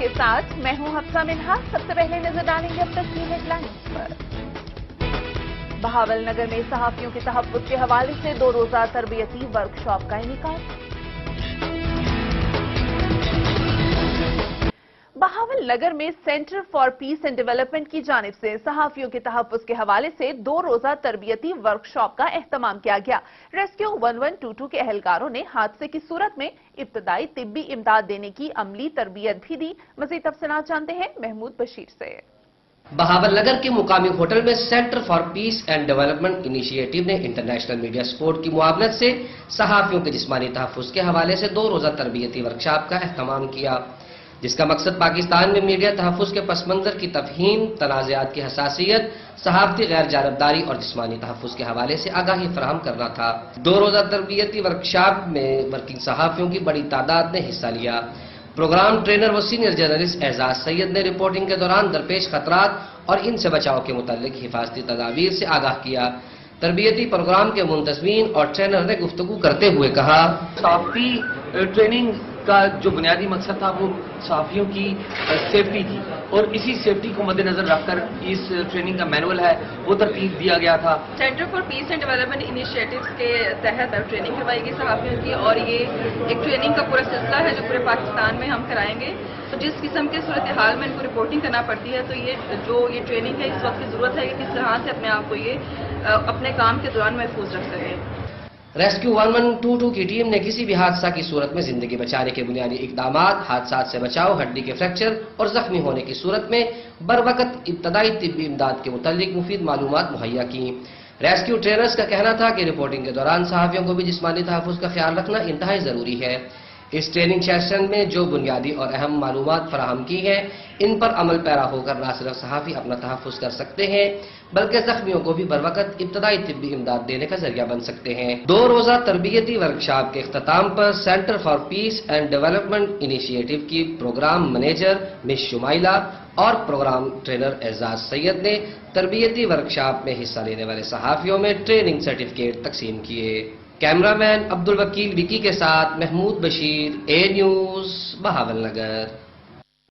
के साथ मैं हूं हफ्सा मिन्हा। सबसे पहले नजर डालेंगे अब तक की हेडलाइंस पर। बहावलनगर में सहाफियों के तहफ्फुज़ के हवाले से 2 रोजा तरबियती वर्कशॉप का इनेकाद। बहावलनगर में centre for peace and development की जानिब से सहाफियों के तहफ्फुज़ के हवाले से 2 रोजा तरबियती वर्कशॉप का एहतमाम किया गया। रेस्क्यू 1122 के एहलकारों ने हादसे की सूरत में इब्तदाई तिब्बी इमदाद देने की अमली तरबियत भी दी। मज़ीद तफसीलात जानते हैं महमूद बशीर से। बहावलनगर के मुकामी होटल में centre for peace and development initiative ने इंटरनेशनल मीडिया सपोर्ट की मुआवनत से सहाफियों के जिस्मानी तहफ्फुज़ के हवाले से 2 रोजा तरबियती वर्कशॉप का एहतमाम किया, जिसका मकसद पाकिस्तान में मीडिया तहफ्फुज़ के पस मंजर की तफहीम, तनाज़ात की हसासियत, सहाफती गैर जानबदारी और जिस्मानी तहफ्फुज़ के हवाले से आगाही फराहम करना था। 2 रोजा तरबियती वर्कशॉप में वर्किंग सहाफियों की बड़ी तादाद ने हिस्सा लिया। प्रोग्राम ट्रेनर व सीनियर जर्नलिस्ट एजाज सैयद ने रिपोर्टिंग के दौरान दरपेश खतरात और इनसे बचाव के मुतालिक हिफाजती तदाबीर से आगाह किया। तरबियती प्रोग्राम के मुंतज़मीन और ट्रेनर ने गुफ्तगू करते हुए कहा, सहाफ़ी ट्रेनिंग का जो बुनियादी मकसद था वो सहाफ़ियों की सेफ्टी थी और इसी सेफ्टी को मद्देनजर रखकर इस ट्रेनिंग का मैनुअल है वो तरतीब दिया गया था। Centre for peace and development initiatives के तहत ट्रेनिंग करवाई गई सहाफ़ियों की और ये एक ट्रेनिंग का पूरा सिलसिला है जो पूरे पाकिस्तान में हम कराएंगे। तो जिस किस्म के सूरत हाल में इनको रिपोर्टिंग करना पड़ती है तो ये ट्रेनिंग है, इस वक्त की जरूरत है कि किस तरह से अपने आप को ये अपने काम के दौरान महफूज रख सकें। रेस्क्यू 1122 की टीम ने किसी भी हादसा की सूरत में जिंदगी बचाने के बुनियादी इकदामात, हादसात से बचाव, हड्डी के फ्रैक्चर और जख्मी होने की सूरत में बरवकत इब्तदाई तिब्बी इमदाद के मुतालिक मुफीद मालूमात मुहैया की। रेस्क्यू ट्रेनर्स का कहना था कि रिपोर्टिंग के दौरान सहाफियों को भी जिस्मानी तहफ्फुज़ का ख्याल रखना इंतहाई जरूरी है। इस ट्रेनिंग सेशन में जो बुनियादी और अहम मालूमात फराहम की हैं, इन पर अमल पैरा होकर न सिर्फ सहाफ़ी अपना तहफ्फुज़ कर सकते हैं बल्कि जख्मियों को भी बरवकत इब्तदाई तिब्बी इमदाद देने का जरिया बन सकते हैं। 2 रोजा तरबियती वर्कशॉप के इख्तिताम पर centre for peace and development initiative की प्रोग्राम मैनेजर मिस शुमाइला और प्रोग्राम ट्रेनर एजाज सैयद ने तरबियती वर्कशॉप में हिस्सा लेने वाले सहाफियों में ट्रेनिंग सर्टिफिकेट तकसीम किए। कैमरामैन अब्दुल वकील विकी के साथ महमूद बशीर, ए न्यूज़, बहावलनगर।